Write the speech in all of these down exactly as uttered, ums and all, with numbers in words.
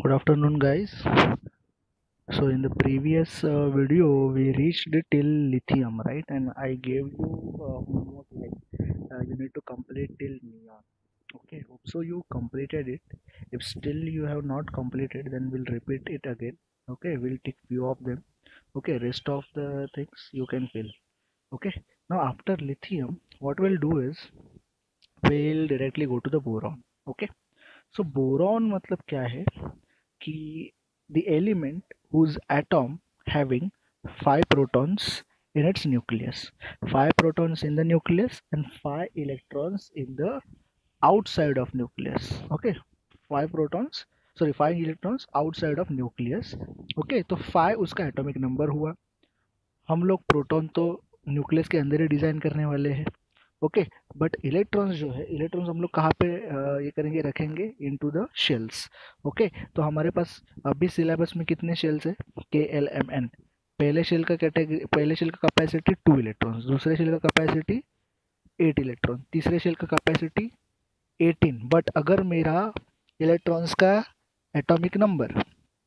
Good afternoon, guys. So in the previous uh, video, we reached till lithium, right? And I gave you uh, homework like uh, you need to complete till neon. Okay, so you completed it. If still you have not completed, then we'll repeat it again. Okay, we'll take few of them. Okay, rest of the things you can fill. Okay, now after lithium, what we'll do is we'll directly go to the boron. Okay, so boron मतलब क्या है कि the element whose atom having five protons in its nucleus, five protons in the nucleus and five electrons in the outside of nucleus. Okay, five protons, sorry, five electrons outside of nucleus. Okay, तो five उसका atomic number हुआ. हम लोग proton तो nucleus के अंदर ही design करने वाले हैं. ओके, बट इलेक्ट्रॉन्स जो है, इलेक्ट्रॉन्स हम लोग कहाँ पे अ, ये करेंगे, रखेंगे इनटू द शेल्स. ओके, तो हमारे पास अभी सिलेबस में कितने शेल्स है, के एल एम एन. पहले शेल का कैटेगरी, पहले शेल का कैपेसिटी टू इलेक्ट्रॉन्स, दूसरे शेल का कैपेसिटी एट इलेक्ट्रॉन, तीसरे शेल का कैपेसिटी एटीन. बट अगर मेरा इलेक्ट्रॉन्स का atomic number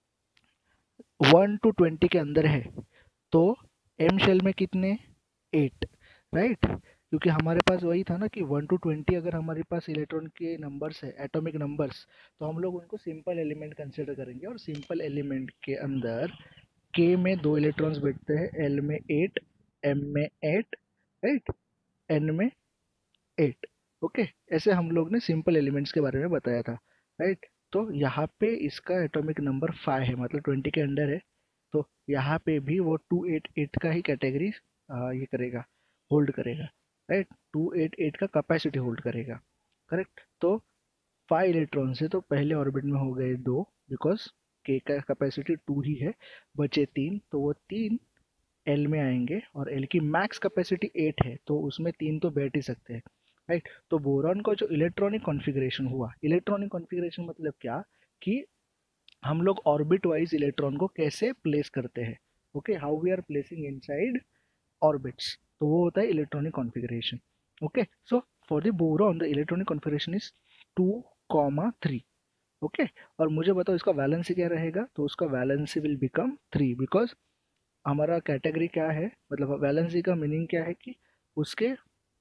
one to twenty के अंदर है तो एम शेल में कितने, एट, राइट. क्योंकि हमारे पास वही था ना कि वन टू ट्वेंटी अगर हमारे पास इलेक्ट्रॉन के नंबर्स है, एटॉमिक नंबर्स, तो हम लोग उनको सिंपल एलिमेंट कंसिडर करेंगे. और सिंपल एलिमेंट के अंदर के में दो इलेक्ट्रॉन्स बैठते हैं, एल में एट, एम में एट, राइट, एन में एट. ओके, ऐसे हम लोग ने सिंपल एलिमेंट्स के बारे में बताया था, राइट. तो यहाँ पे इसका एटॉमिक नंबर फाइव है, मतलब ट्वेंटी के अंडर है. तो यहाँ पे भी वो टू एट एट का ही कैटेगरी ये करेगा, होल्ड करेगा, राइट. टू एट एट का कैपेसिटी होल्ड करेगा, करेक्ट. तो फाइव इलेक्ट्रॉन से तो पहले ऑर्बिट में हो गए दो, बिकॉज के का कैपेसिटी टू ही है. बचे तीन, तो वो तीन एल में आएंगे और एल की मैक्स कैपेसिटी एट है, तो उसमें तीन तो बैठ ही सकते हैं, राइट. तो बोरॉन का जो इलेक्ट्रॉनिक कॉन्फ़िगरेशन हुआ, इलेक्ट्रॉनिक कॉन्फ़िगरेशन मतलब क्या कि हम लोग ऑर्बिट वाइज इलेक्ट्रॉन को कैसे प्लेस करते हैं. Okay, how we are placing inside orbits, तो वो होता है electronic configuration. Okay, so for the boron the electronic configuration is two comma three. Okay, और मुझे बताओ इसका वैलेंसी क्या रहेगा, तो उसका valency will become three, because हमारा कैटेगरी क्या है, मतलब वैलेंसी का मीनिंग क्या है कि उसके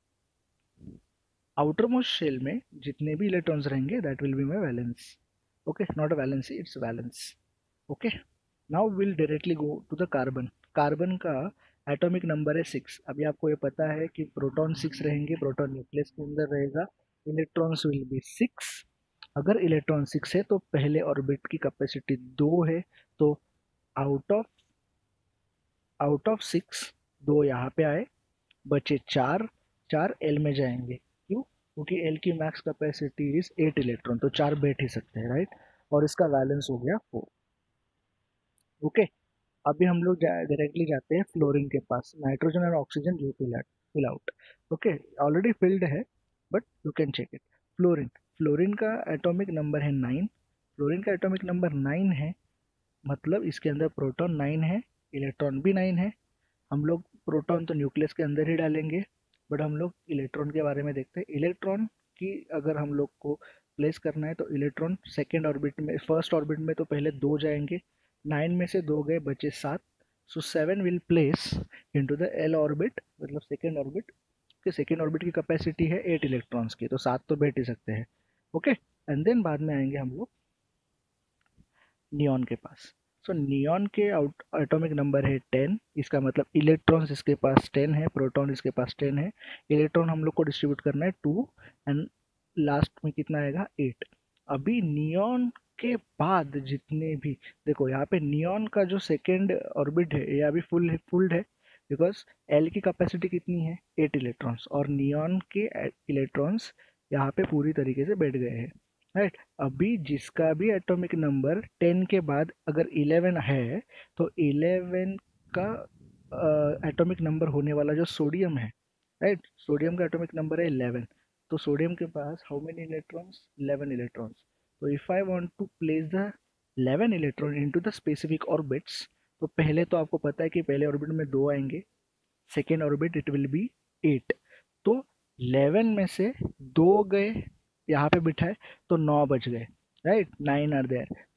आउटर मोस्ट शेल में जितने भी इलेक्ट्रॉन्स रहेंगे that will be my valence. Okay, not a valency, it's valence. Okay, now will directly go to the carbon. Carbon का एटॉमिक नंबर है सिक्स. अभी आपको ये पता है कि प्रोटॉन सिक्स रहेंगे, प्रोटॉन न्यूक्लियस के अंदर रहेगा, इलेक्ट्रॉन्स विल बी सिक्स. अगर इलेक्ट्रॉन सिक्स है तो पहले ऑर्बिट की कैपेसिटी दो है, तो out of out of six दो यहाँ पे आए, बचे चार, चार एल में जाएंगे. क्यों, क्योंकि एल की max capacity is eight electron, तो चार बैठ ही सकते हैं, राइट. और इसका बैलेंस हो गया फोर. ओके, अभी हम लोग जा, डायरेक्टली जाते हैं फ्लोरीन के पास. नाइट्रोजन और oxygen you fill fill out. Okay, already filled है, but you can check it. Fluorine, fluorine का एटॉमिक नंबर है नाइन. फ्लोरीन का एटॉमिक नंबर नाइन है, मतलब इसके अंदर प्रोटॉन नाइन है, इलेक्ट्रॉन भी नाइन है. हम लोग प्रोटॉन तो न्यूक्लियस के अंदर ही डालेंगे, बट हम लोग इलेक्ट्रॉन के बारे में देखते हैं. इलेक्ट्रॉन की अगर हम लोग को प्लेस करना है तो इलेक्ट्रॉन सेकेंड ऑर्बिट में, फर्स्ट ऑर्बिट में तो पहले दो जाएंगे, नाइन में से दो गए, बचे सात. So seven will place into the L orbit, मतलब सेकेंड ऑर्बिट. के सेकेंड ऑर्बिट की कैपेसिटी है एट इलेक्ट्रॉन्स की, तो सात तो बैठ ही सकते हैं. ओके, एंड देन बाद में आएंगे हम लोग नियॉन के पास. सो नियॉन के एटॉमिक नंबर है टेन. इसका मतलब इलेक्ट्रॉन्स इसके पास टेन है, प्रोटॉन इसके पास टेन है. इलेक्ट्रॉन हम लोग को डिस्ट्रीब्यूट करना है टू, एंड लास्ट में कितना आएगा, एट. अभी नियॉन के बाद जितने भी, देखो यहाँ पे नियॉन का जो सेकेंड ऑर्बिट है ये अभी फुल है, फुल्ड है, बिकॉज एल की कैपेसिटी कितनी है, एट इलेक्ट्रॉन्स, और नियॉन के इलेक्ट्रॉन्स यहाँ पे पूरी तरीके से बैठ गए हैं, राइट. अभी जिसका भी एटॉमिक नंबर टेन के बाद अगर इलेवन है, तो इलेवन का एटॉमिक नंबर होने वाला जो सोडियम है, राइट, सोडियम का एटॉमिक नंबर है इलेवन. तो सोडियम के पास how many electrons, eleven electrons. तो if I want to place the eleven electron into the specific orbits, तो पहले तो आपको पता है कि पहले ऑर्बिट में दो आएंगे, second orbit it will be eight. तो इलेवन में से दो गए यहाँ पे बिठाए, तो नौ बच गए, right, nine are there.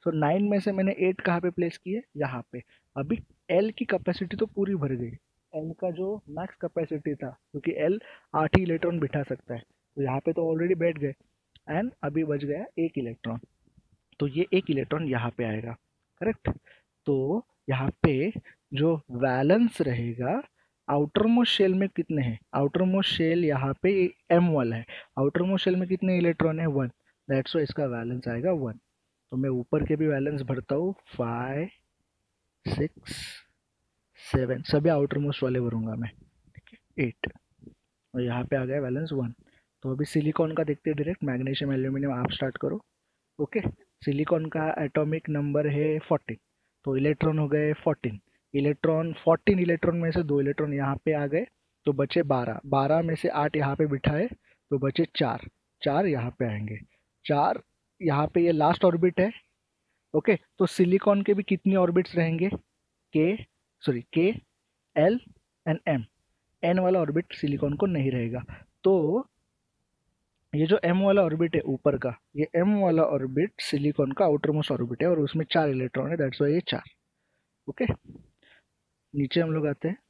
So nine में से मैंने एट कहाँ पे प्लेस किए, यहाँ पे। अभी एल की कैपेसिटी तो पूरी भर गई, एल का जो मैक्स कैपेसिटी था, क्योंकि एल आठ ही इलेक्ट्रॉन बिठा सकता है, तो यहाँ पे तो ऑलरेडी बैठ गए, एंड अभी बच गया एक इलेक्ट्रॉन। तो ये एक इलेक्ट्रॉन यहाँ पे आएगा, करेक्ट। तो यहाँ पे जो वैलेंस रहेगा, आउटर मोस्ट शेल में कितने हैं, आउटर मोस्ट शेल यहाँ पे एम वाला है, आउटर मोस्ट शेल में कितने इलेक्ट्रॉन है, वन, दैट्स वाई इसका वैलेंस आएगा वन। तो मैं ऊपर के भी वैलेंस भरता हूँ, फाइव सिक्स सेवन, सभी आउटर मोस्ट वाले भरूंगा मैं, ठीक है, एट, और यहाँ पे आ गया बैलेंस वन। तो अभी सिलिकॉन का देखते हैं डायरेक्ट, मैग्नीशियम एल्यूमिनियम आप स्टार्ट करो। ओके, सिलिकॉन का एटॉमिक नंबर है फोर्टीन, तो इलेक्ट्रॉन हो गए फोर्टीन, इलेक्ट्रॉन फोर्टीन इलेक्ट्रॉन में से दो इलेक्ट्रॉन यहाँ पे आ गए, तो बचे बारह, बारह में से आठ यहाँ पे बिठाए, तो बचे चार, चार यहाँ पे आएंगे, चार यहाँ पे, ये लास्ट ऑर्बिट है। ओके, तो सिलिकॉन के भी कितने ऑर्बिट्स रहेंगे, K, sorry K, L and M, N वाला ऑर्बिट सिलिकॉन को नहीं रहेगा। तो ये जो एम वाला ऑर्बिट है ऊपर का, ये एम वाला ऑर्बिट सिलिकॉन का आउटर मोस्ट ऑर्बिट है, और उसमें चार इलेक्ट्रॉन है, दैट्स वाई ये चार। ओके, नीचे हम लोग आते हैं।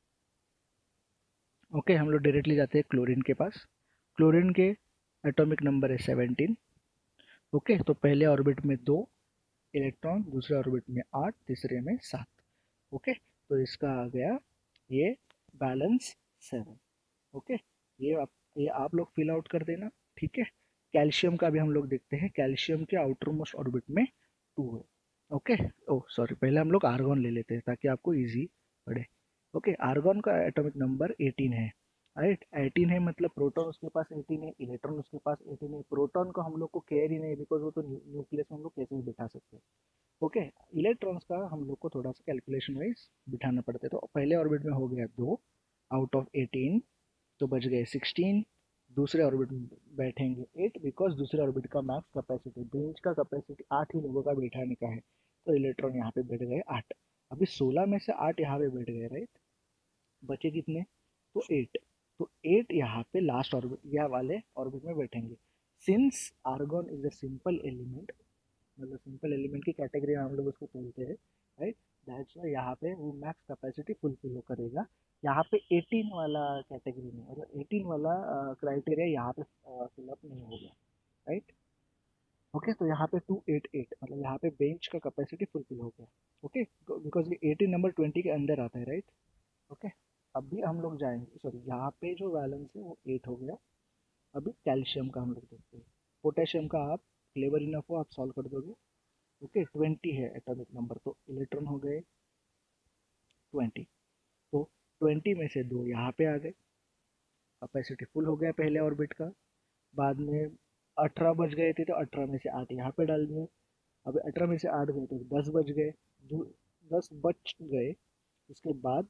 ओके, हम लोग डायरेक्टली जाते हैं क्लोरीन के पास। क्लोरीन के एटॉमिक नंबर है सेवनटीन। ओके, तो पहले ऑर्बिट में दो इलेक्ट्रॉन, दूसरे ऑर्बिट में आठ, तीसरे में सात। ओके, तो इसका आ गया ये बैलेंस सेवन। ओके, ये आप ये आप लोग फिल आउट कर देना, ठीक है। कैल्शियम का भी हम लोग देखते हैं, कैल्शियम के आउटर मोस्ट ऑर्बिट में टू है। ओके, ओ सॉरी, पहले हम लोग आर्गॉन ले लेते हैं ताकि आपको इजी पड़े। ओके, आर्गॉन का एटॉमिक नंबर एटीन है, राइट, एटीन है, मतलब प्रोटॉन उसके पास एटीन है, इलेक्ट्रॉन उसके पास एटीन है। प्रोटॉन को हम लोग को केयर ही नहीं, बिकॉज वो तो न्यूक्लियस में हम लोग कैसे भी बिठा सकते हैं। ओके, इलेक्ट्रॉन्स का हम लोग को थोड़ा सा कैलकुलेशन वाइज बिठाना पड़ता है। तो पहले ऑर्बिट में हो गया दो आउट ऑफ एटीन, तो बच गए सिक्सटीन, दूसरे ऑर्बिट में बैठेंगे एट, बिकॉज दूसरे ऑर्बिट का मैक्स कैपेसिटी, बेंच का कैपेसिटी आठ ही लोगों का बैठाने का है, तो इलेक्ट्रॉन यहाँ पे बैठ गए आठ। अभी सोलह में से आठ यहाँ पे बैठ गए, राइट, बचे कितने, तो एट, तो एट यहाँ पे लास्ट ऑर्बिट, यह वाले ऑर्बिट में बैठेंगे। Since argon is a simple element, मतलब सिंपल एलिमेंट की कैटेगरी में हम लोग उसको बोलते हैं, राइट, दैट्स वाई यहाँ पे वो मैक्स कैपेसिटी फुलफिल करेगा। यहाँ पे एटीन वाला कैटेगरी में, मतलब एटीन वाला क्राइटेरिया यहाँ पे फिलअप नहीं होगा, राइट। ओके, तो यहाँ पे टू एट एट, मतलब यहाँ पे बेंच का कैपेसिटी फुलफिल हो गया। ओके, बिकॉज ये एटीन नंबर ट्वेंटी के अंदर आता है, राइट। ओके, अभी हम लोग जाएंगे, सॉरी, यहाँ पे जो बैलेंस है वो एट हो गया। अभी कैल्शियम का हम लोग देखते हैं। पोटेशियम का आप क्लेवर इनफ हो, आप सॉल्व कर दोगे। ओके, ट्वेंटी है एटॉमिक नंबर, तो इलेक्ट्रॉन हो गए ट्वेंटी, तो ट्वेंटी में से दो यहाँ पे आ गए, कैपेसिटी फुल हो गया पहले ऑर्बिट का। बाद में अठारह बज गए थे, तो अठारह में से आठ यहाँ पे डाल दिए। अब अठारह में से आठ गए तो दस बज गए, दस बच गए। उसके बाद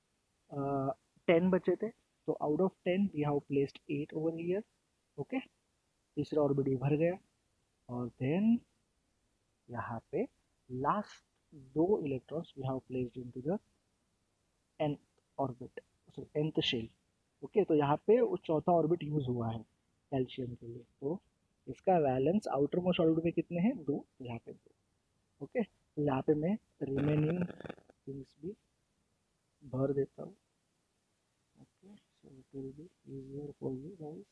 टेन बचे थे, तो out of ten we have placed eight over here. Okay, तीसरा ऑर्बिट भी भर गया, और देन यहाँ पे लास्ट दो electrons we have placed into the nth orbit, sorry nth shell. Okay, तो यहाँ पे वो चौथा ऑर्बिट यूज हुआ है कैल्शियम के लिए, तो इसका वैलेंस आउटर मोस्ट ऑर्बिट में कितने हैं, दो, तो यहाँ पे दो। ओके, तो यहाँ पे मैं रिमेनिंग थिंग्स भी भर देता हूँ। Okay, so it will be easier for you guys.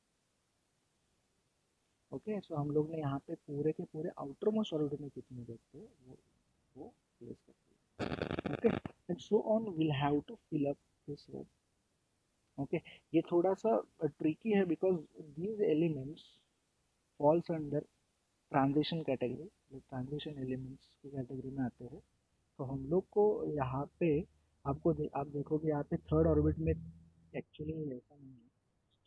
Okay, so हम लोग ने यहाँ पे पूरे के पूरे आउटर मोस्ट ऑर्बिट में कितने देखते हैं वो वो प्लेस करते हैं। Okay, and so on will have to fill up this row. Okay, ये थोड़ा सा ट्रिकी है, because these elements falls under transition category, जो ट्रांजिशन एलिमेंट्स की कैटेगरी में आते हैं। तो हम लोग को यहाँ पे, आपको दे, आप देखोगे यहाँ पे थर्ड ऑर्बिट में एक्चुअली ऐसा नहीं है।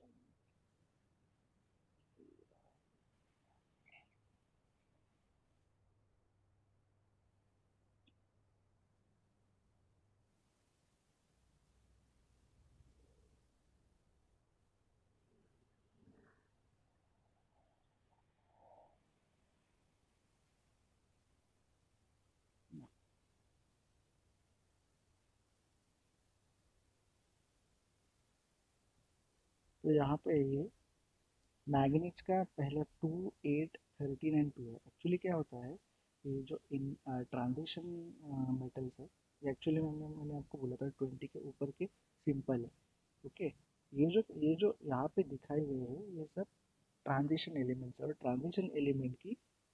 तो यहाँ पे ये मैग्नीज का पहला two eight thirteen and two है। एक्चुअली क्या होता है, ये जो इन ट्रांजिशन मेटल्स है, ये एक्चुअली मैंने मैंने आपको बोला था ट्वेंटी के ऊपर के सिंपल है। ओके, ये जो ये जो यहाँ पे दिखाए गए हैं ये सब ट्रांजिशन एलिमेंट्स है, और ट्रांजिशन एलिमेंट की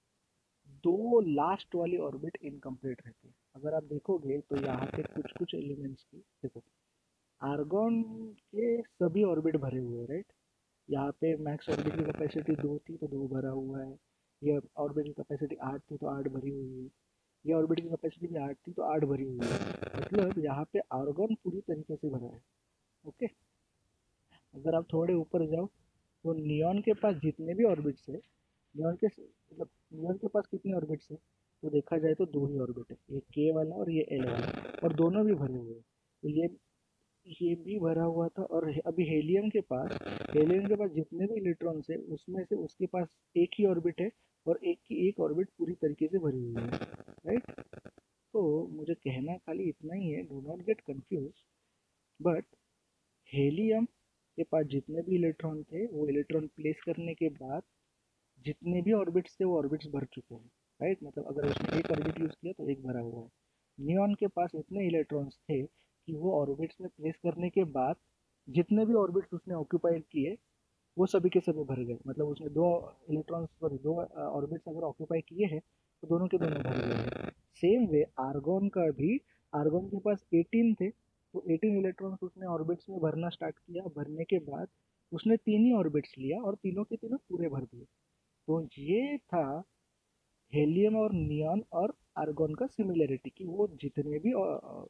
दो लास्ट वाली ऑर्बिट इनकम्प्लीट रहती है। अगर आप देखोगे तो यहाँ पे कुछ कुछ एलिमेंट्स की देखो, आर्गॉन के सभी ऑर्बिट भरे हुए हैं, राइट। यहाँ पे मैक्स ऑर्बिट की कैपेसिटी दो थी तो दो भरा हुआ है, ये ऑर्बिट की कैपेसिटी आठ थी तो आठ भरी हुई है, ये ऑर्बिट की कैपेसिटी भी आठ थी तो आठ भरी हुई है। मतलब यहाँ पे आर्गॉन पूरी तरीके से भरा है। ओके, अगर आप थोड़े ऊपर जाओ तो नियॉन के पास जितने भी ऑर्बिट्स है, नियॉन के मतलब नियॉन के पास कितने ऑर्बिट्स है, तो देखा जाए तो दो ही ऑर्बिट है, ये के वाला और ये एल वाला, और दोनों भी भरे हुए हैं। तो ये ये भी भरा हुआ था। और अभी हेलियम के पास हेलियम के पास जितने भी इलेक्ट्रॉन्स है उसमें से उसके पास एक ही ऑर्बिट है, और एक की एक ऑर्बिट पूरी तरीके से भरी हुई है, राइट। तो मुझे कहना खाली इतना ही है, do not get confuse. But helium के पास जितने भी इलेक्ट्रॉन थे वो इलेक्ट्रॉन प्लेस करने के बाद जितने भी ऑर्बिट्स थे वो ऑर्बिट्स भर चुके हैं, राइट। मतलब अगर उसने एक ऑर्बिट यूज किया तो एक भरा हुआ है। नियॉन के पास इतने इलेक्ट्रॉन्स थे कि वो ऑर्बिट्स में प्लेस करने के बाद जितने भी ऑर्बिट्स उसने ऑक्यूपाइड किए वो सभी के सभी भर गए। मतलब उसने दो इलेक्ट्रॉन्स सॉरी दो ऑर्बिट्स अगर ऑक्यूपाई किए हैं तो दोनों के दोनों भर गए हैं। सेम वे आर्गॉन का भी, आर्गॉन के पास एटीन थे तो एटीन इलेक्ट्रॉन्स उसने ऑर्बिट्स में भरना स्टार्ट किया। भरने के बाद उसने तीन ही ऑर्बिट्स लिया और तीनों के तीनों पूरे भर दिए। तो ये था हेलियम और नियॉन और आर्गॉन का सिमिलरिटी, कि वो जितने भी अ,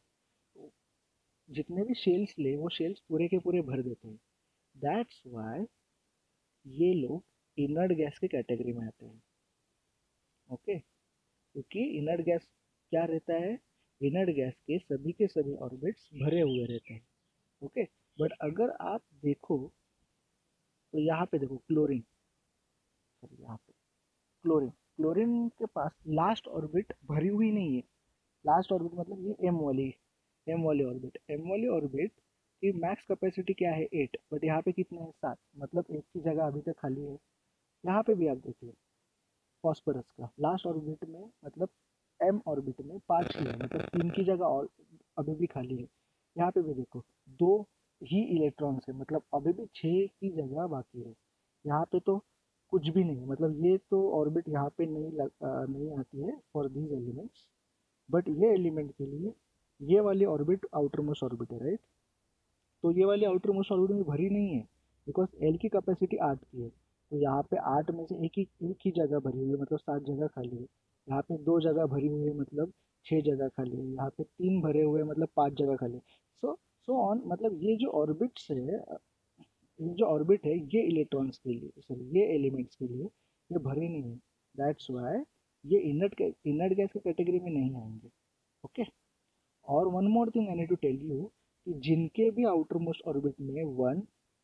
जितने भी शेल्स ले वो शेल्स पूरे के पूरे भर देते हैं। दैट्स वाई ये लोग इनर्ट गैस के कैटेगरी में आते हैं। ओके, क्योंकि इनर्ट गैस क्या रहता है, इनर्ट गैस के सभी के सभी ऑर्बिट्स भरे हुए रहते हैं। ओके, बट अगर आप देखो तो यहाँ पे देखो क्लोरीन, सॉरी यहाँ पे क्लोरीन क्लोरीन के पास लास्ट ऑर्बिट भरी हुई नहीं है। लास्ट ऑर्बिट मतलब ये एम वाली एम वाली ऑर्बिट एम वाली ऑर्बिट की मैक्स कैपेसिटी क्या है एट, बट यहाँ पे कितना है सात, मतलब एक की जगह अभी तक खाली है। यहाँ पे भी आप देखिए फॉस्फोरस का लास्ट ऑर्बिट में मतलब एम ऑर्बिट में पाँच ही है, मतलब तीन की जगह और अभी भी खाली है। यहाँ पे भी देखो दो ही इलेक्ट्रॉन्स है, मतलब अभी भी छः की जगह बाकी है। यहाँ पे तो कुछ भी नहीं है, मतलब ये तो ऑर्बिट यहाँ पे नहीं लग, आ, नहीं आती है फॉर दीज एलिमेंट्स। बट ये एलिमेंट के लिए ये वाली ऑर्बिट आउटर मोस्ट ऑर्बिट है, राइट। तो ये वाली आउटर मोस्ट ऑर्बिट में भरी नहीं है बिकॉज एल की कैपेसिटी आठ की है। तो यहाँ पे आठ में से एक ही एक ही जगह भरी हुई है, मतलब सात जगह खाली है। यहाँ पे दो जगह भरी हुई है, मतलब छः जगह खाली है। यहाँ पे तीन भरे हुए हैं, मतलब पाँच जगह खाली है। सो सो ऑन, मतलब ये जो ऑर्बिट्स है, ये जो ऑर्बिट है ये इलेक्ट्रॉन्स के लिए, सॉरी ये एलिमेंट्स के लिए ये भरे नहीं है। दैट्स वाई ये इनर्ट इनर्ट गैस की कैटेगरी में नहीं आएंगे। ओके, और one more thing I need to tell you कि जिनके भी आउटर मोस्ट ऑर्बिट में वन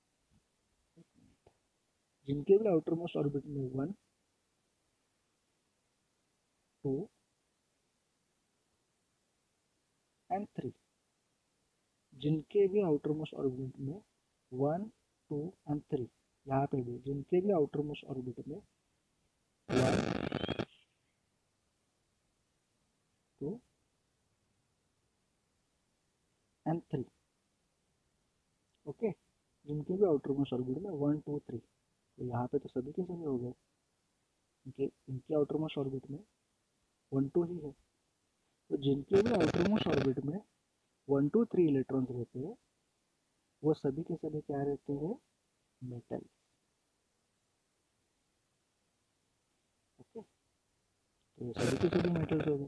जिनके भी आउटर मोस्ट ऑर्बिट में वन टू एंड थ्री, जिनके भी आउटर मोस्ट ऑर्बिट में वन टू एंड थ्री, यहाँ पे भी जिनके भी आउटर मोस्ट ऑर्बिट में one two and three, okay, जिनके भी आउटर मोस्ट ऑर्बिट में वन टू थ्री, तो यहाँ पे तो सभी के सभी हो गए। इनके इनके आउटर मोस्ट ऑर्बिट में वन टू ही है। तो जिनके भी आउटर मोस्ट ऑर्बिट में वन टू थ्री इलेक्ट्रॉन्स रहते हैं वो सभी के सभी क्या रहते हैं, मेटल। ओके, तो ये सभी के सभी मेटल्स हो गए।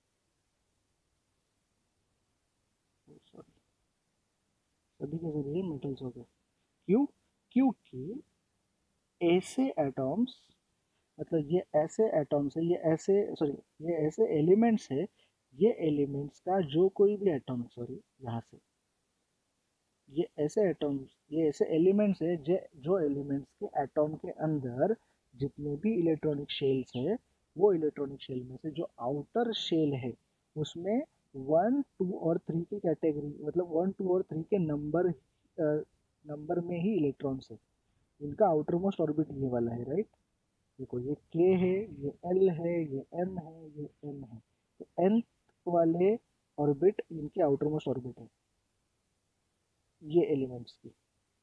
सॉरी, सभी के सभी मेटल्स हो गए। क्यों? क्योंकि ऐसे एटॉम्स, मतलब ये ऐसे एटॉम्स है, ये ऐसे सॉरी ये ऐसे एलिमेंट्स है, ये एलिमेंट्स का जो कोई भी एटॉम, सॉरी यहाँ से ये ऐसे एटॉम्स, ये ऐसे एलिमेंट्स है जो जो एलिमेंट्स के एटॉम के अंदर जितने भी इलेक्ट्रॉनिक शेल्स है, वो इलेक्ट्रॉनिक शेल में से जो आउटर शेल है उसमें वन टू और थ्री की कैटेगरी, मतलब वन टू और थ्री के नंबर नंबर में ही इलेक्ट्रॉन्स है। इनका आउटर मोस्ट ऑर्बिट ये वाला है, राइट। देखो ये K है, ये L है, ये M है, ये N है। तो nth वाले ऑर्बिट इनके आउटर मोस्ट ऑर्बिट है ये एलिमेंट्स की,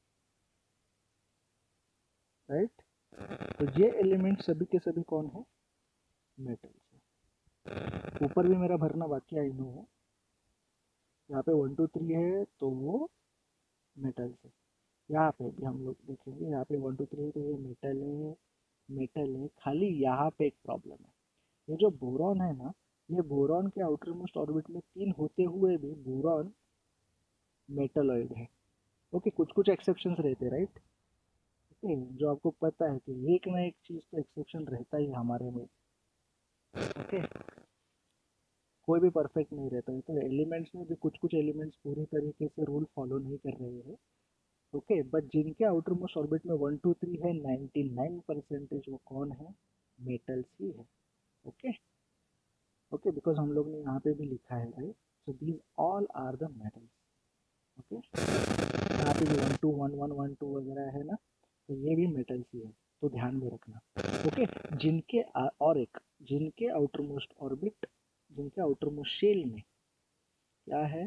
राइट। तो ये एलिमेंट सभी के सभी कौन है, मेटल्स है। ऊपर भी मेरा भरना बाकी आई नो है, यहाँ पे वन टू थ्री है तो वो मेटल्स है। यहाँ पे भी हम लोग देखेंगे, यहाँ पे वन टू थ्री तो ये मेटल है, मेटल है। खाली यहाँ पे एक प्रॉब्लम है, ये जो बोरॉन है ना, ये बोरॉन के आउटर मोस्ट ऑर्बिट में तीन होते हुए भी बोरॉन मेटलॉइड है। ओके, कुछ कुछ एक्सेप्शंस रहते हैं, राइट। ओके, जो आपको पता है कि एक ना एक चीज तो एक्सेप्शन रहता ही है हमारे में। ओके, कोई भी परफेक्ट नहीं रहता है, तो एलिमेंट्स में भी कुछ कुछ एलिमेंट्स पूरी तरीके से रूल फॉलो नहीं कर रहे हैं। ओके, बट जिनके आउटर मोस्ट ऑर्बिट में वन टू थ्री है, नाइन्टी नाइन परसेंटेज वो कौन है, मेटल्स ही है। ओके ओके, बिकॉज हम लोग ने यहाँ पे भी लिखा है, right. So these all are the metals. Okay, यहाँ पे भी one two one one one two वगैरह है ना, तो ये भी मेटल्स ही है, तो ध्यान में रखना। ओके, जिनके आ, और एक जिनके आउटर मोस्ट ऑर्बिट, जिनके आउटर मोस्ट शेल में क्या है,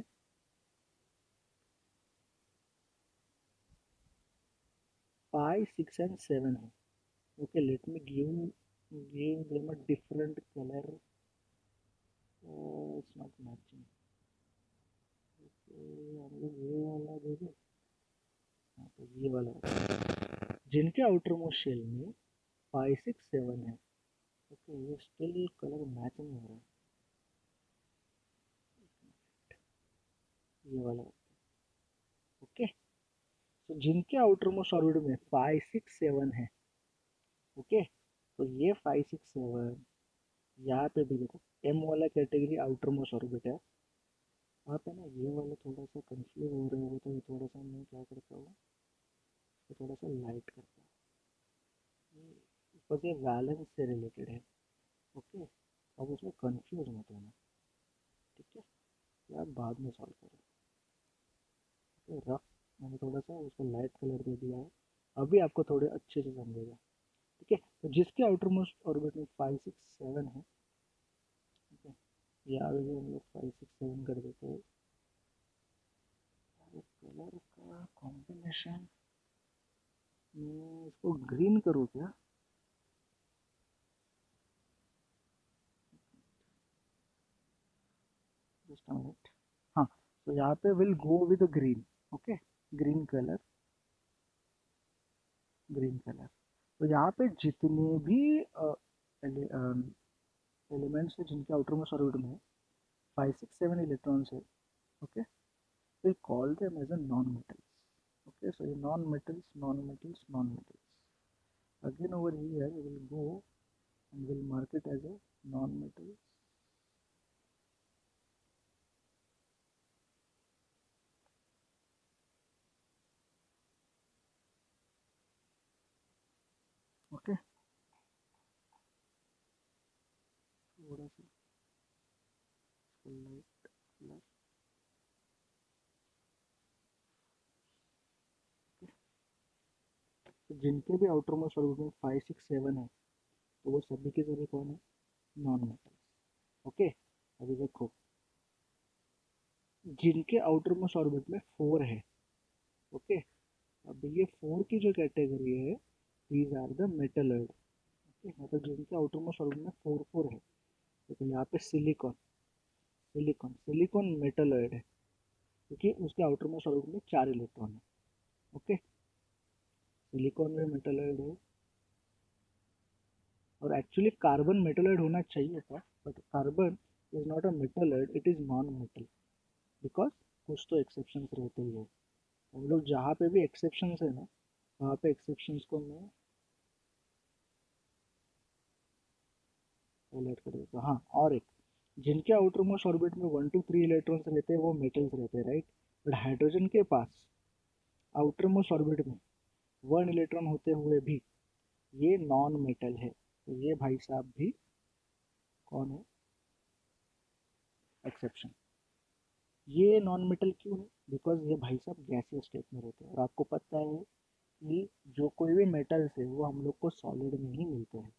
फाइव सिक्स एंड सेवन है। Okay, let me give give them a different colour. It's not matching. हम लोग ये वाला देखें, हाँ तो ये वाला जिनके आउटर मोस्ट शेल में फाइव सिक्स सेवन है। ओके, ये स्टिल कलर मैच नहीं हो रहा है, ये वाला। ओके, तो जिनके आउटर मोस्ट ऑर्बिट में फाइव सिक्स सेवन है, ओके, तो ये फाइव सिक्स सेवन यहाँ पे भी देखो, एम वाला कैटेगरी आउटर मोस्ट ऑर्बिट है। वहाँ पे ना ये वाला थोड़ा सा कंफ्यूज हो रहा है, तो ये थोड़ा सा मैं क्या करता हूँ, तो थोड़ा सा लाइट करता हूँ, बिकॉज ये वैलेंस से रिलेटेड है। ओके, अब उसमें कंफ्यूज मत होना, ठीक है, या बाद में सॉल्व करो। ओके, रफ मैंने थोड़ा सा उसको लाइट कलर दे दिया है, अभी आपको थोड़े अच्छे से समझेगा। ठीक है, तो जिसके आउटर मोस्ट ऑर्बिट में फाइव सिक्स सेवन है, ठीक है, यहाँ पे भी हम लोग फाइव सिक्स सेवन कर देते हैं। कलर का कॉम्बिनेशन मैं इसको ग्रीन करूँ क्या, जस्ट अ मिनट। हाँ, तो यहाँ पे will go with green. Okay, green colour, green colour. तो यहाँ पे जितने भी एलिमेंट्स है जिनके आउटर मोस्ट ऑर्बिट में फाइव सिक्स सेवन इलेक्ट्रॉन्स है, okay, we call them as a non-metals. Okay, so non-metals, non-metals, non-metals. Again over here we will go and we'll mark it as a non-metal. Okay, थोड़ा सा light colour. तो जिनके भी outer most orbit में five six seven है, तो वो सभी के सभी कौन है, नॉन मेटल्स। ओके, अभी देखो जिनके आउटर मोस्ट ऑर्बिट में फोर है, ओके, अब ये फोर की जो कैटेगरी है, these are the metalloid. Okay, मतलब जिनके आउटर मोस्ट ऑर्बिट में फोर फोर है, तो यहाँ पे सिलिकॉन, सिलिकॉन सिलिकॉन मेटलॉइड है, क्योंकि उसके आउटर मोस्ट ऑर्बिट में चार इलेक्ट्रॉन है। ओके, सिलिकॉन में मेटलॉइड है, और एक्चुअली कार्बन मेटलॉइड होना चाहिए था, but carbon is not a metalloid, it is non metal, because कुछ तो एक्सेप्शंस रहते ही है। हम लोग जहाँ पे भी एक्सेप्शंस है ना, वहाँ पे एक्सेप्शंस को मैं हाईलाइट कर देता हूँ। हाँ, और एक जिनके आउटर मोस्ट ऑर्बिट में वन टू थ्री इलेक्ट्रॉन्स रहते हैं वो मेटल्स रहते हैं, राइट। बट हाइड्रोजन के पास आउटर मोस्ट ऑर्बिट में वन इलेक्ट्रॉन होते हुए भी ये नॉन मेटल है, तो ये भाई साहब भी कौन है, एक्सेप्शन। ये नॉन मेटल क्यों है, बिकॉज ये भाई साहब गैसियस स्टेट में रहते हैं, और आपको पता है कि जो कोई भी मेटल्स है वो हम लोग को सॉलिड में ही मिलते हैं।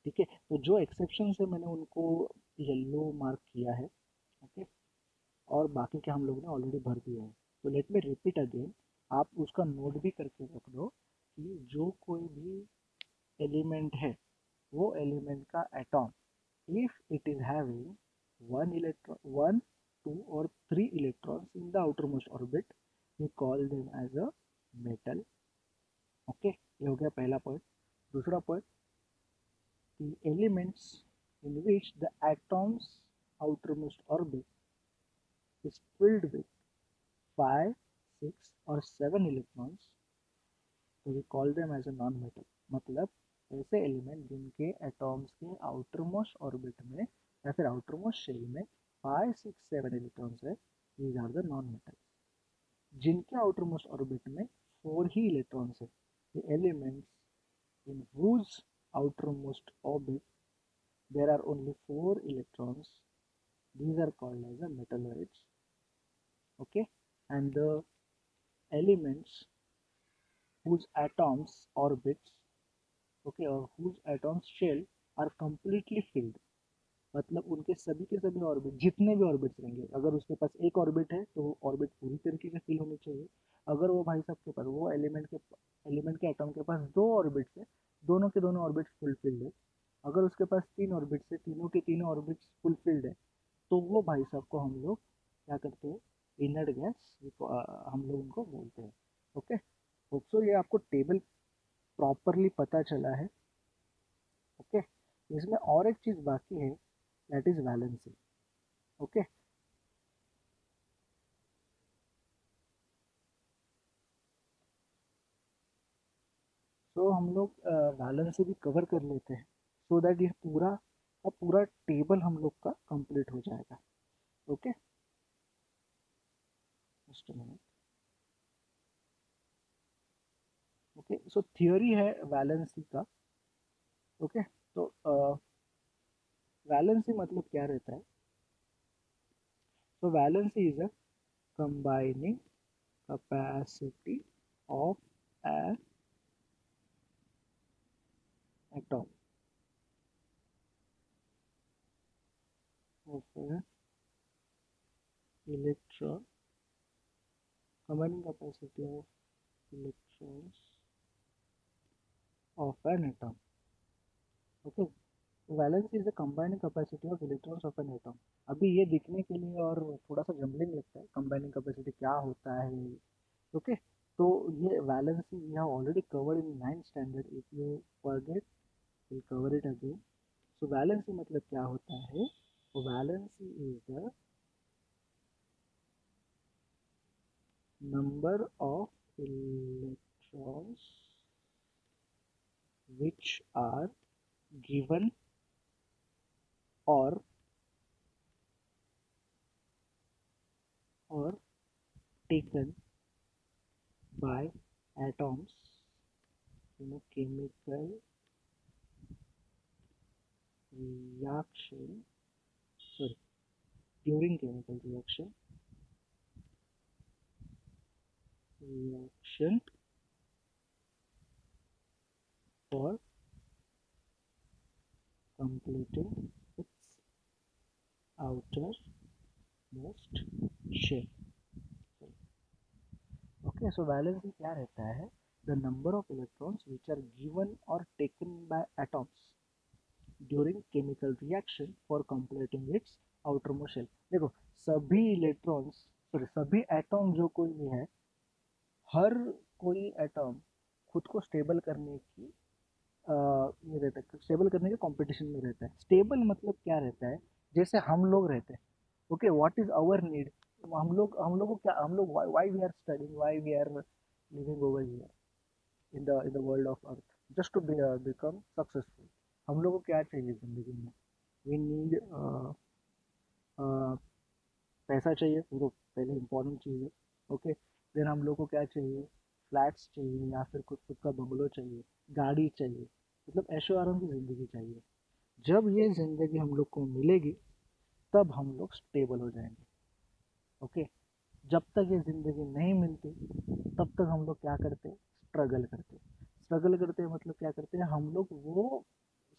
ठीक है, तो जो एक्सेप्शन है मैंने उनको येलो मार्क किया है। ओके, और बाकी के हम लोग ने ऑलरेडी भर दिया है। तो लेट मी रिपीट अगेन, आप उसका नोट भी करके रख दो कि जो कोई भी एलिमेंट है वो एलिमेंट का atom, if it is having one electron, one two और three electrons in the outermost orbit, we call them as a metal. Okay, ये हो गया पहला पॉइंट। दूसरा point, the elements in which the atom's outermost orbit is filled with five, six or seven electrons, so we call them as a non-metal। मतलब ऐसे element जिनके atoms के outermost orbit में या फिर आउटरमोस्ट शेल में five six seven electrons है, these are the non metal. जिनके आउटरमोस्ट ऑर्बिट में फोर ही इलेक्ट्रॉन्स है, the elements in whose outermost orbit there are only four electrons, these are called as the metalloids। Okay, and the elements whose atoms orbits, okay, or whose atoms shell are completely filled, मतलब उनके सभी के सभी orbit, जितने भी orbits रहेंगे, अगर उसके पास एक ऑर्बिट है तो वो ऑर्बिट पूरी तरीके से फिल होनी चाहिए। अगर वो भाई साहब के पास, वो एलिमेंट के एलिमेंट के एटम के पास दो ऑर्बिट्स है, दोनों के दोनों ऑर्बिट्स फुलफिल्ड है। अगर उसके पास तीन ऑर्बिट्स है, तीनों के तीनों ऑर्बिट्स फुलफिल्ड है, तो वो भाई साहब को हम लोग क्या करते हैं, इनर्ट गैस हम लोग उनको बोलते हैं। ओके, होप सो ये आपको टेबल प्रॉपरली पता चला है। ओके, इसमें और एक चीज़ बाकी है, दैट इज वैलेंसी। ओके, तो हम लोग वैलेंसी भी कवर कर लेते हैं, सो दैट ये पूरा अब पूरा टेबल हम लोग का कंप्लीट हो जाएगा। Okay, just a minute. Okay, so theory है वैलेंसी का। ओके, तो वैलेंसी मतलब क्या रहता है? So valency is a combining capacity of an atom, of an electron, combining capacity of electrons of an atom। Okay, valency is the combining capacity of electrons of an atom. अभी ये दिखने के लिए और थोड़ा सा जम्बलिंग लगता है, कंबाइनिंग कैपेसिटी क्या होता है। ओके, तो ये valency we have already covered in ninth standard, if you forget will cover it again. So valency मतलब क्या होता है? Valency is the number of electrons which are given or or taken by atoms in a chemical reaction, sorry, during chemical reaction reaction for completing its outermost shell। Okay, so valency क्या रहता है? The number of electrons which are given or taken by atoms during chemical reaction for completing its outermost shell। देखो, सभी electrons, sorry सभी atom जो कोई भी है, हर कोई एटॉम खुद को स्टेबल करने की आ, ये रहता है, स्टेबल करने के कंपटीशन में रहता है। स्टेबल मतलब क्या रहता है? जैसे हम लोग रहते हैं। Okay, what is our need? हम लोग हम लोग को क्या, हम लोग why we are studying, why we are living over here in the in the world of earth, just to become successful. हम लोग को क्या चाहिए जिंदगी में? वी नीड पैसा चाहिए, वो तो पहले इम्पोर्टेंट चीज़ है। ओके, देन हम लोग को क्या चाहिए? फ्लैट्स चाहिए, या फिर खुद खुद का बंगलो चाहिए, गाड़ी चाहिए, मतलब ऐशो आराम की ज़िंदगी चाहिए। जब ये ज़िंदगी हम लोग को मिलेगी तब हम लोग स्टेबल हो जाएंगे। ओके, जब तक ये ज़िंदगी नहीं मिलती तब तक हम लोग क्या करते हैं? स्ट्रगल करते हैं। स्ट्रगल करते हैं मतलब क्या करते हैं? हम लोग वो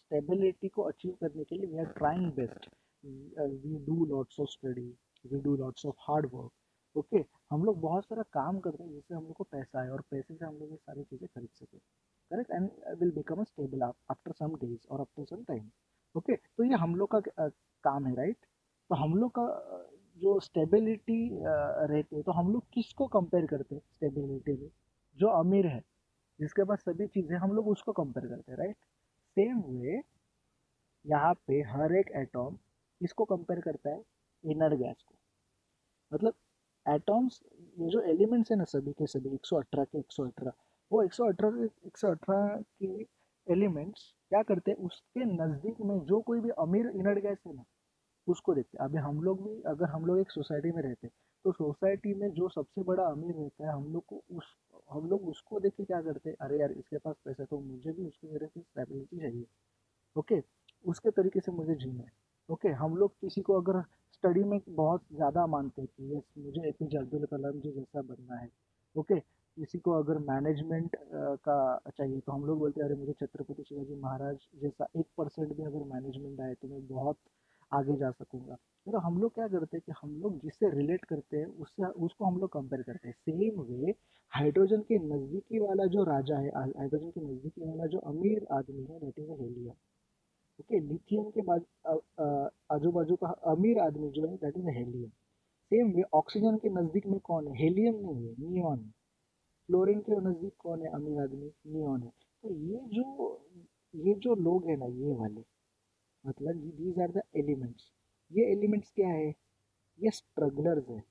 स्टेबिलिटी को अचीव करने के लिए we are trying best, we do lots of study, we do lots of hard work. Okay, हम लोग बहुत सारा काम करते हैं जिससे हम लोग को पैसा आए और पैसे से हम लोग ये सारी चीज़ें खरीद सके, correct, and will become a stable after some days और आफ्टर सम टाइम। ओके, तो ये हम लोग का uh, काम है, राइट। तो हम लोग का uh, जो स्टेबिलिटी रहती है, तो हम लोग किसको कंपेयर करते हैं स्टेबिलिटी में? जो अमीर है, जिसके पास सभी चीज़ें, हम लोग उसको कंपेयर करते हैं, राइट। सेम वे यहाँ पे हर एक एटॉम किसको कंपेयर करता है? इनर गैस को। मतलब एटॉम्स, ये जो एलिमेंट्स है ना सभी के सभी एक सौ अठारह के एक सौ अठारह, वो एक सौ अठारह एक सौ अठारह के एलिमेंट्स क्या करते हैं, उसके नज़दीक में जो कोई भी अमीर इनर गैस है ना, उसको देखते हैं। अभी हम लोग भी, अगर हम लोग एक सोसाइटी में रहते हैं, तो सोसाइटी में जो सबसे बड़ा अमीर रहता है, हम लोग को उस हम लोग उसको देख के क्या करते हैं, अरे यार इसके पास पैसा है, तो मुझे भी उसकी तरह की स्टेबिलिटी चाहिए। ओके, उसके तरीके से मुझे जीना है। ओके, हम लोग किसी को अगर स्टडी में बहुत ज़्यादा मानते हैं कि यस मुझे एपीजे अब्दुल कलाम जी जैसा बनना है। ओके, किसी को अगर मैनेजमेंट का चाहिए, तो हम लोग बोलते हैं अरे मुझे छत्रपति शिवाजी महाराज जैसा एक परसेंट भी अगर मैनेजमेंट आए तो मैं बहुत आगे जा सकूंगा। तो हम लोग क्या करते हैं कि हम लोग जिससे रिलेट करते हैं उससे उसको हम लोग कंपेयर करते हैं। सेम वे हाइड्रोजन के नज़दीकी वाला जो राजा है, हाइड्रोजन के नज़दीकी वाला जो अमीर आदमी है, that is helium. Okay, lithium के बाद आजू बाजू का अमीर आदमी जो है, that is helium. Same way oxygen के नज़दीक में कौन है? हेलियम नहीं है, नियॉन है। फ्लोरीन के नज़दीक कौन है अमीर आदमी? नियॉन है। तो ये जो ये जो लोग हैं ना, ये वाले, मतलब दीज आर द एलिमेंट्स। ये एलिमेंट्स क्या है? ये स्ट्रगलर्स है,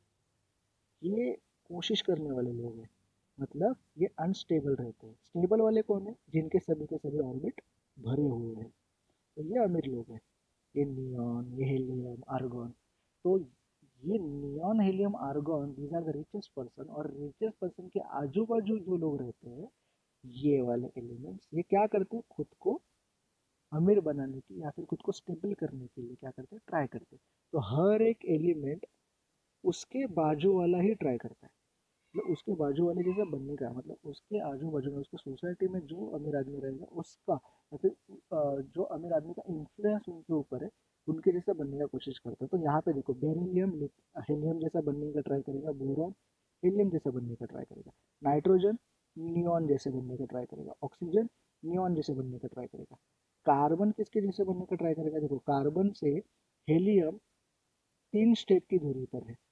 ये कोशिश करने वाले लोग हैं। मतलब ये अनस्टेबल रहते हैं। स्टेबल वाले कौन है? जिनके सभी के सभी ऑर्बिट भरे हुए हैं, तो ये अमीर लोग हैं। ये नियॉन, ये हेलियम, आर्गन। तो ये neon, helium, argon, these are the richest person. और रिचेस्ट पर्सन के आजू बाजू जो लोग रहते हैं, ये वाले एलिमेंट्स, ये क्या करते हैं? खुद को अमीर बनाने की या फिर खुद को स्टेबल करने के लिए क्या करते हैं? ट्राई करते हैं। तो हर एक एलिमेंट उसके बाजू वाला ही ट्राई करता है, मतलब उसके बाजू वाले जैसा बनने का, मतलब उसके आजू बाजू में, उसके सोसाइटी में जो अमीर आदमी रहेगा उसका, या फिर जो अमीर आदमी का इन्फ्लुएंस उनके ऊपर है, उनके जैसा बनने का कोशिश करता है। तो यहाँ पे देखो, बेरिलियम हेलियम जैसा बनने का ट्राई करेगा, बोरॉन हेलियम जैसा बनने का ट्राई करेगा, नाइट्रोजन नियॉन जैसे बनने का ट्राई करेगा, ऑक्सीजन नियॉन जैसे बनने का ट्राई करेगा। कार्बन किसके जैसे बनने का ट्राई करेगा? देखो, कार्बन से हेलियम तीन स्टेप की दूरी पर है,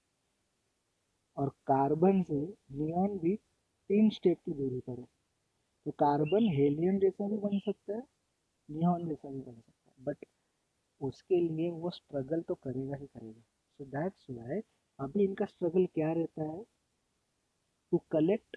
और कार्बन से नियॉन भी तीन स्टेप की दूरी पर है। तो कार्बन हेलियम जैसा भी बन सकता है, नियॉन जैसा भी बन सकता है, बट उसके लिए वो स्ट्रगल तो करेगा ही करेगा। सो दैट्स व्हाई अभी इनका स्ट्रगल क्या रहता है? To collect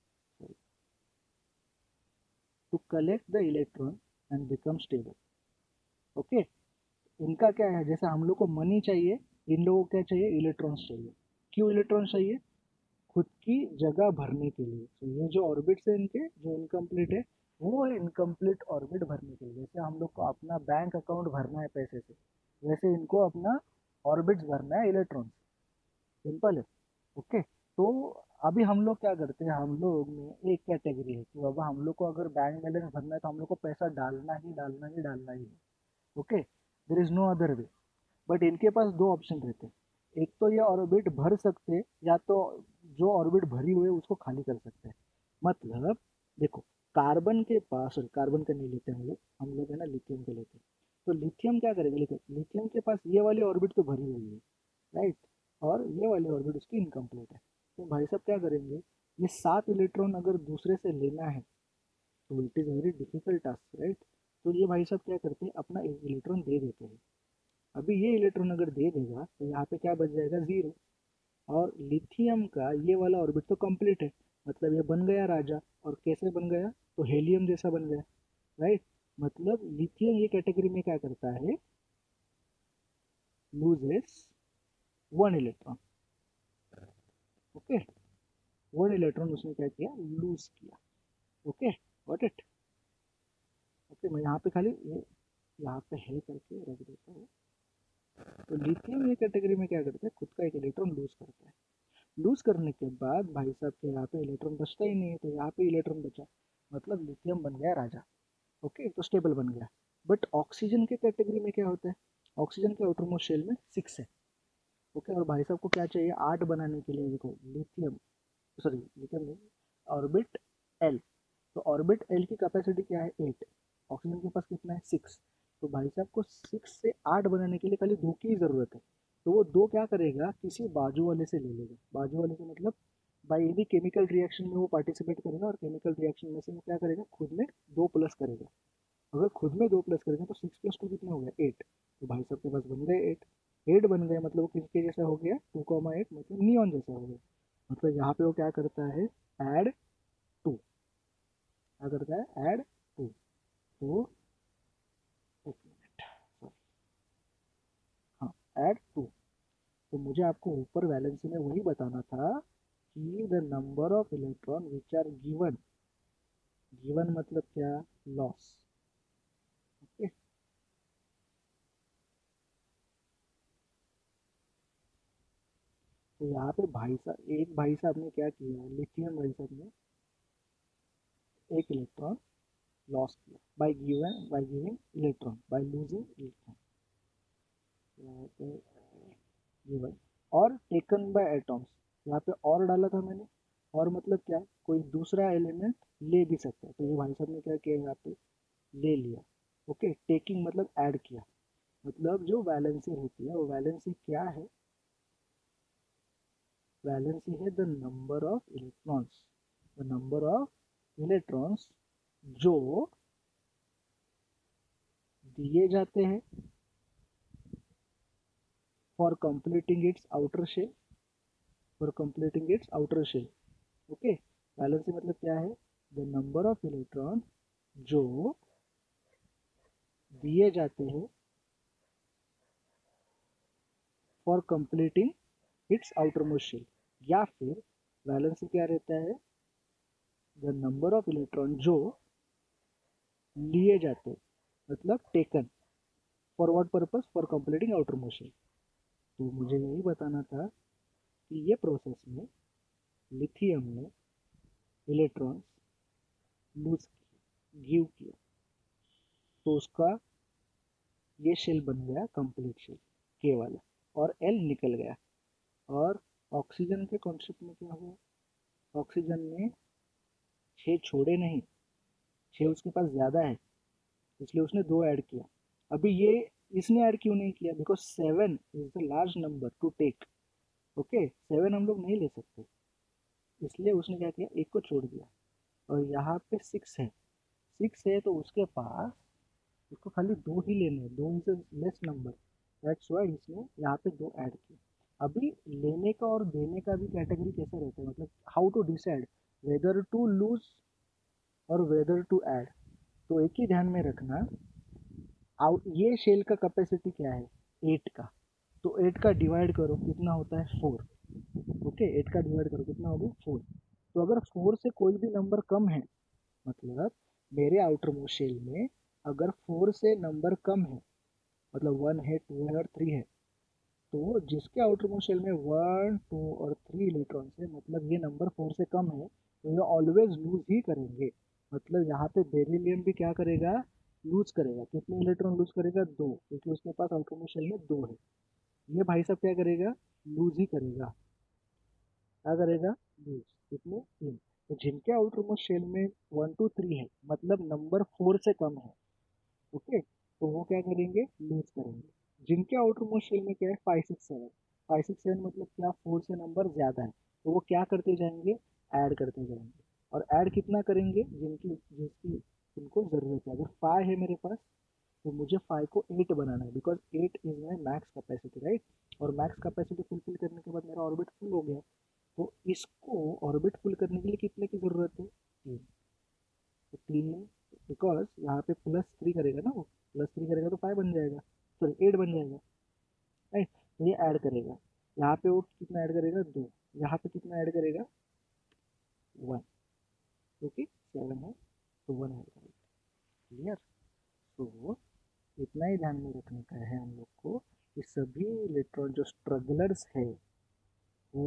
to collect the electron and become stable. Okay, इनका क्या है? जैसे हम लोग को मनी चाहिए, इन लोगों को क्या चाहिए? इलेक्ट्रॉन्स चाहिए। क्यों इलेक्ट्रॉन्स चाहिए? खुद की जगह भरने के लिए। तो ये जो ऑर्बिट्स है इनके, जो इनकम्प्लीट है, वो है इनकम्प्लीट ऑर्बिट भरने के लिए। जैसे हम लोग को अपना बैंक अकाउंट भरना है पैसे से, वैसे इनको अपना ऑर्बिट्स भरना है इलेक्ट्रॉन। सिंपल है। ओके, तो अभी हम लोग क्या करते हैं, हम लोग में एक कैटेगरी है कि बाबा हम लोग को अगर बैंक बैलेंस भरना है तो हम लोग को पैसा डालना ही डालना ही डालना ही है। Okay, there is no other way. But इनके पास दो ऑप्शन रहते हैं, एक तो ये ऑर्बिट भर सकते हैं, या तो जो ऑर्बिट भरी हुई है उसको खाली कर सकते हैं। मतलब देखो, कार्बन के पास, कार्बन का नहीं लेते हम लोग हम लोग है ना लिथियम का लेते हैं। तो लिथियम क्या करेगा? लिथियम लिथियम के पास ये वाली ऑर्बिट तो भरी हुई है, राइट, और ये वाली ऑर्बिट उसकी इनकम्प्लीट है। तो भाई साहब क्या करेंगे, ये सात इलेक्ट्रॉन अगर दूसरे से लेना है तो it is very difficult task, right. तो ये भाई साहब क्या करते हैं, अपना एक इलेक्ट्रॉन दे देते हैं। अभी ये इलेक्ट्रॉन अगर दे देगा तो यहाँ पे क्या बच जाएगा? जीरो। और लिथियम का ये वाला ऑर्बिट तो कंप्लीट है, मतलब ये बन गया राजा। और कैसे बन गया? तो हेलियम जैसा बन गया, राइट। मतलब लिथियम ये कैटेगरी में क्या करता है? Loses one electron. Okay, one electron उसने क्या किया? लूज किया। Okay, got it. ओके, मैं यहाँ पे खाली ये यहाँ पे है करके रख देता हूँ। तो लिथियम ये कैटेगरी में क्या करता है? खुद का एक इलेक्ट्रॉन लूज करता है। लूज करने के बाद भाई साहब के यहाँ पे इलेक्ट्रॉन बचता ही नहीं है, तो यहाँ पे इलेक्ट्रॉन बचा, मतलब लिथियम बन गया राजा। ओके, तो स्टेबल बन गया। बट ऑक्सीजन के कैटेगरी में क्या होता है, ऑक्सीजन के आउटरमोस्ट शेल में सिक्स है। ओके, और भाई साहब को क्या चाहिए, आठ बनाने के लिए देखो लिथियम, सॉरी लिथियम नहीं, ऑर्बिट एल। तो ऑर्बिट एल की कैपेसिटी क्या है, एट। ऑक्सीजन के पास कितना है, सिक्स। तो भाई साहब को सिक्स से आठ बनाने के लिए खाली दो की ज़रूरत है। तो वो दो क्या करेगा, किसी बाजू वाले से ले लेगा। बाजू वाले से मतलब बाई एनी केमिकल रिएक्शन में वो पार्टिसिपेट करेगा, और केमिकल रिएक्शन में से वो क्या करेगा, खुद में दो प्लस करेगा। अगर खुद में दो प्लस करेगा तो सिक्स प्लस टू कितना हो गया, एट। तो भाई साहब के पास बन गए एट। एट बन गए मतलब वो किसके जैसा हो गया, टू कॉमा एट, मतलब नियॉन जैसा हो गया। मतलब यहाँ पे वो क्या करता है, ऐड टू। क्या करता है, ऐड टू। तो एक मिनट, सॉरी, हाँ, ऐड टू। तो मुझे आपको ऊपर वैलेंसी में वही बताना था कि the number of electron which are given, given मतलब क्या, लॉस। ओके, तो यहाँ पे भाई साहब, एक भाई साहब ने क्या किया, लिथियम भाई साहब ने एक इलेक्ट्रॉन लॉस किया by given, by giving electron, by losing electron, यहाँ पे गिवन, और टेकन बाय एटॉम्स। यहाँ पे और डाला था मैंने, और मतलब क्या, कोई दूसरा एलिमेंट ले भी सकता है। तो ये भाई साहब ने क्या किया, यहाँ पे ले लिया। ओके, टेकिंग मतलब ऐड किया। मतलब जो वैलेंसी होती है वो वैलेंसी क्या है, वैलेंसी है the number of electrons, the number of electrons जो दिए जाते हैं for completing its outer shell, for completing its outer shell. Okay, valency मतलब क्या है, द नंबर ऑफ इलेक्ट्रॉन जो दिए जाते हैं for completing its outer most shell. या फिर वैलेंसी क्या रहता है, द नंबर ऑफ इलेक्ट्रॉन जो लिए जाते, मतलब taken, for what purpose, for completing outer most shell. तो मुझे यही बताना था कि ये प्रोसेस में लिथियम ने इलेक्ट्रॉन्स लूज गिव किया, तो उसका ये शेल बन गया कंप्लीट शेल, के वाला, और एल निकल गया। और ऑक्सीजन के कॉन्सेप्ट में क्या हुआ, ऑक्सीजन ने छः छोड़े नहीं, छः उसके पास ज़्यादा है, इसलिए उसने दो ऐड किया। अभी ये इसने ऐड क्यों नहीं किया, because seven is the large number to take. Okay, seven हम लोग नहीं ले सकते, इसलिए उसने क्या किया, एक को छोड़ दिया। और यहाँ पे सिक्स है, सिक्स है तो उसके पास, उसको खाली दो ही लेने हैं, दो is less number, that's why इसने यहाँ पे दो ऐड किए। अभी लेने का और देने का भी कैटेगरी कैसा रहता है, मतलब how to decide whether to lose और वेदर टू ऐड। तो एक ही ध्यान में रखना, आउट ये शेल का कैपेसिटी क्या है, एट का। तो एट का डिवाइड करो कितना होता है, फोर। ओके, एट का डिवाइड करो कितना होगा, फोर। तो अगर फोर से कोई भी नंबर कम है, मतलब मेरे आउटर मोस्ट शेल में अगर फोर से नंबर कम है, मतलब वन है, टू है और थ्री है, तो जिसके आउटर मोस्ट शेल में वन टू और थ्री इलेक्ट्रॉन्स है, मतलब ये नंबर फोर से कम है, तो ये ऑलवेज लूज ही करेंगे। मतलब यहाँ पे बेरिलियम भी क्या करेगा, लूज करेगा। कितने इलेक्ट्रॉन लूज करेगा, दो, क्योंकि उसके पास आउटर मोस्ट शेल में दो है। ये भाई साहब क्या करेगा, लूज ही करेगा। क्या करेगा, लूज। कितने, तीन। तो जिनके आउटर मोस्ट शेल में वन टू थ्री है, मतलब नंबर फोर से कम है, ओके, तो वो क्या करेंगे, लूज करेंगे। जिनके आउटर मोस्ट शेल में क्या है, five six seven, five six seven मतलब क्या, फोर से नंबर ज़्यादा है, तो वो क्या करते जाएंगे, ऐड करते जाएंगे। और ऐड कितना करेंगे, जिनकी जिसकी उनको ज़रूरत है। अगर फाइव है मेरे पास, तो मुझे फाइव को एट बनाना है, because eight is my max capacity, right. और मैक्स कैपेसिटी फुलफिल करने के बाद मेरा ऑर्बिट फुल हो गया। तो इसको ऑर्बिट फुल करने के लिए कितने की ज़रूरत है, तीन। तो तीन, बिकॉज यहाँ पे प्लस थ्री करेगा ना, वो प्लस थ्री करेगा तो फाइव बन जाएगा, सॉरी एट बन जाएगा, राइट। तो ये ऐड करेगा, यहाँ पे वो कितना ऐड करेगा, दो। यहाँ पे कितना ऐड करेगा, वन, क्योंकि सेवन है तो वन ऐड करेगा। क्लियर। तो इतना ही ध्यान में रखने का है हम लोग को कि सभी इलेक्ट्रॉन जो स्ट्रगलर्स है वो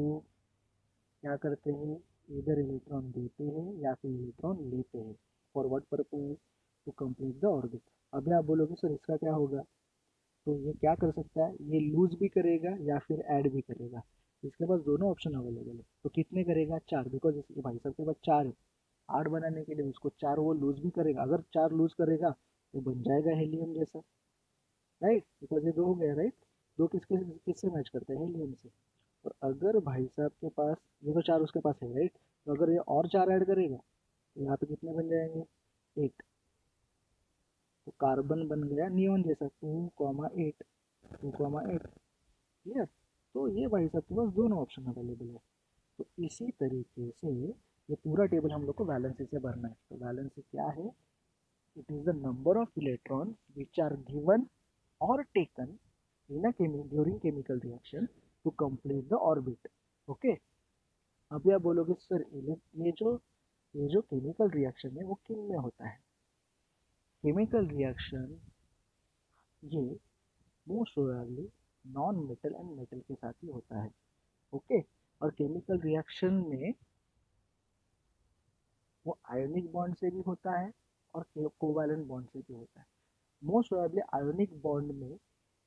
क्या करते हैं, इधर इलेक्ट्रॉन देते हैं या फिर इलेक्ट्रॉन लेते हैं, for what purpose, to complete the orbit. अभी आप बोलोगे सर इसका क्या होगा, तो ये क्या कर सकता है, ये लूज भी करेगा या फिर ऐड भी करेगा। इसके पास दोनों ऑप्शन अवेलेबल है। तो कितने करेगा, चार, बिकॉज इसके भाई साहब के पास चार है। आठ बनाने के लिए उसको चार वो लूज भी करेगा, अगर चार लूज करेगा तो बन जाएगा हेलियम जैसा, राइट, बिकॉज ये दो हो गया, राइट। दो किसके किससे मैच करते हैं, हेलियम से। और अगर भाई साहब के पास ये तो चार उसके पास है, राइट, तो अगर ये और चार ऐड करेगा तो यहाँ पे कितने बन जाएंगे, एट। तो कार्बन बन गया नियॉन जैसा, two comma eight, two comma eight, clear. तो ये भाई साहब के पास दोनों ऑप्शन अवेलेबल है। तो इसी तरीके से ये पूरा टेबल हम लोग को वैलेंसी से भरना है। तो वैलेंसी क्या है, it is the number of electron which are given or taken in a chemi during chemical reaction to complete the orbit। Okay, अभी आप बोलोगे सर ये जो ये जो केमिकल रिएक्शन है वो किन में होता है। केमिकल रिएक्शन ये most probably non metal and metal के साथ ही होता है। ओके, और केमिकल रिएक्शन में वो आयोनिक बॉन्ड से भी होता है और कोवैलेंट बॉन्ड से भी होता है। मोस्ट प्रोबेबली आयोनिक बॉन्ड में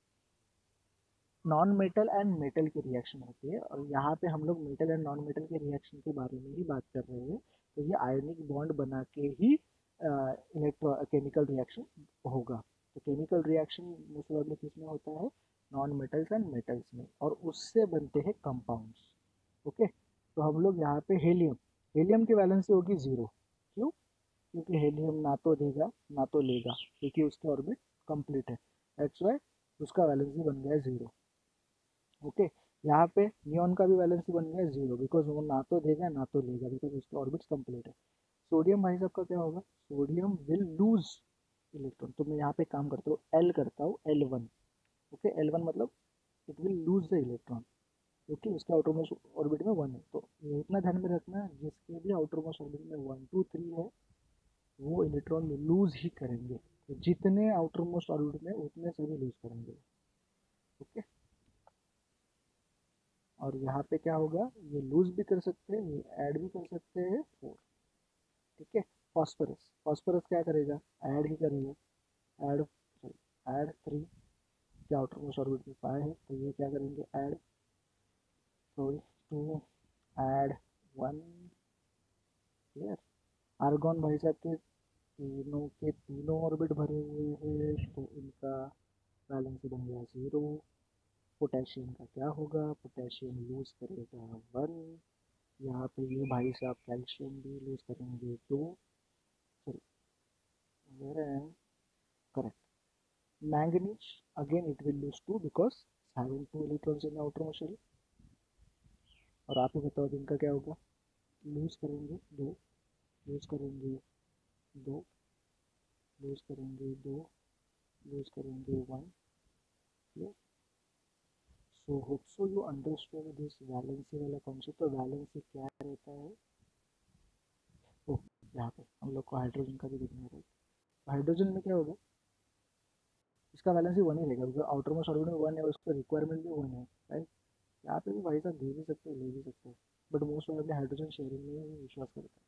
नॉन मेटल एंड मेटल की रिएक्शन होती है, और यहाँ पे हम लोग मेटल एंड नॉन मेटल के रिएक्शन के बारे में ही बात कर रहे हैं। तो ये आयोनिक बॉन्ड बना के ही इलेक्ट्रो केमिकल रिएक्शन होगा। तो केमिकल रिएक्शन मोस्ट प्रोबेबली किस में होता है, नॉन मेटल्स एंड मेटल्स में, और उससे बनते हैं कंपाउंड्स। ओके, तो हम लोग यहाँ पे हेलियम, हेलियम की वैलेंसी होगी जीरो। क्यों, क्योंकि हेलियम ना तो देगा ना तो लेगा, क्योंकि उसका ऑर्बिट कंप्लीट है, दैट्स वाई उसका वैलेंसी बन गया जीरो। ओके, यहाँ पे नियॉन का भी वैलेंसी बन गया जीरो, बिकॉज वो ना तो देगा ना तो लेगा, बिकॉज उसके ऑर्बिट्स कंप्लीट है। सोडियम भाई साहब का क्या होगा, सोडियम विल लूज इलेक्ट्रॉन। तो मैं यहाँ पे काम करता हूँ, एल करता हूँ, L one. Okay, L one मतलब it will lose the electron, क्योंकि उसके आउटर मोस्ट ऑर्बिट में वन है। तो ये इतना ध्यान में रखना, जिसके भी आउटर मोस्ट ऑर्बिट में वन टू थ्री है वो इलेक्ट्रॉन लूज ही करेंगे। तो जितने आउटर मोस्ट ऑर्बिट में उतने सभी लूज करेंगे। ओके, और यहाँ पे क्या होगा, ये लूज भी कर सकते हैं, ये ऐड भी कर सकते हैं, फोर। ठीक है, फॉस्फोरस, फॉस्फोरस क्या करेगा, ऐड ही करेगा, ऐड, ऐड थ्री, क्या आउटर मोस्ट ऑर्बिट में फाइव है, तो ये क्या करेंगे, add, sorry, two, add one, clear. Argon भाई साहब के तीनों के तीनों ऑर्बिट भरे हुए हैं, तो इनका बैलेंस बन गया जीरो। पोटेशियम का क्या होगा, पोटेशियम लूज करेगा वन। यहाँ पे ये भाई साहब कैल्शियम भी लूज करेंगे दो, sorry, correct. Manganese again it will lose two because having two electrons in outer most shell. और आप ही बताओ इनका क्या होगा, लूज करेंगे दो, लूज करेंगे दो, लूज करेंगे दो, लूज करेंगे one. So hope so you understand this valency वाला कॉन्सेप्ट। तो वैलेंसी क्या रहता है, ओ यहाँ पे हम लोग को हाइड्रोजन का भी देखना है। हाइड्रोजन में क्या होगा, इसका वैलेंसी वन ही रहेगा, क्योंकि आउटर मोस्ट ऑर्बिट में वन है, उसका रिक्वायरमेंट भी वन है, राइट। यहाँ पे भी भाई साहब दे भी सकते हैं, ले भी सकते हैं, but most probably hydrogen sharing में ही विश्वास करता है।